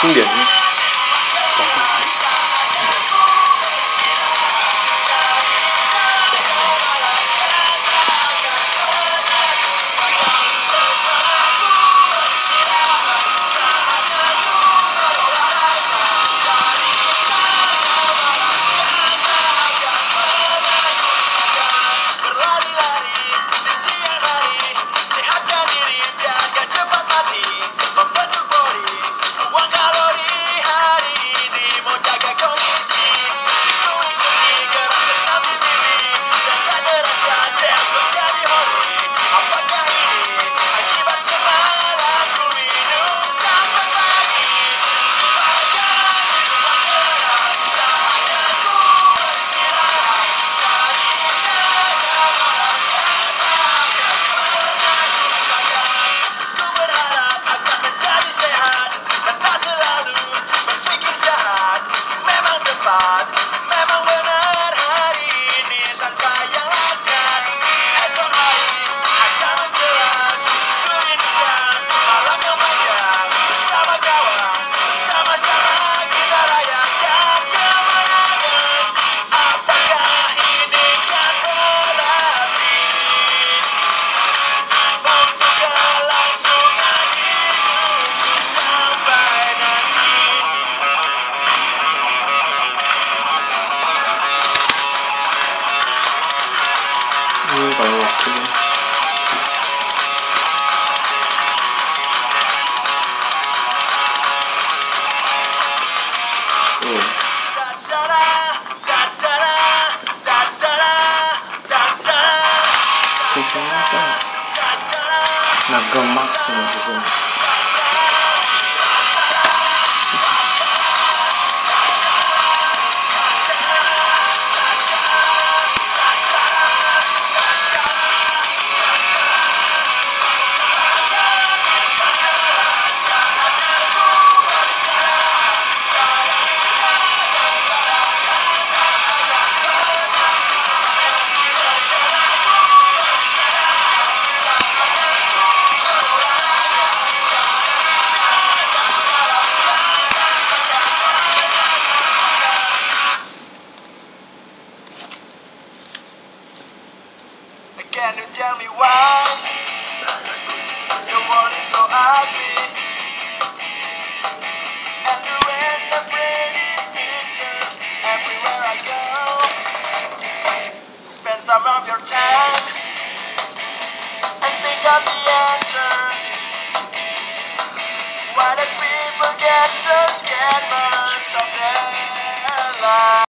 biasanya. Kalau waktunya sesinya apa? Nagamak gitu. Can you tell me why the world is so ugly? And the red and pretty pictures everywhere I go. Spend some of your time and think of the answer. Why does people get so scared most of their lives?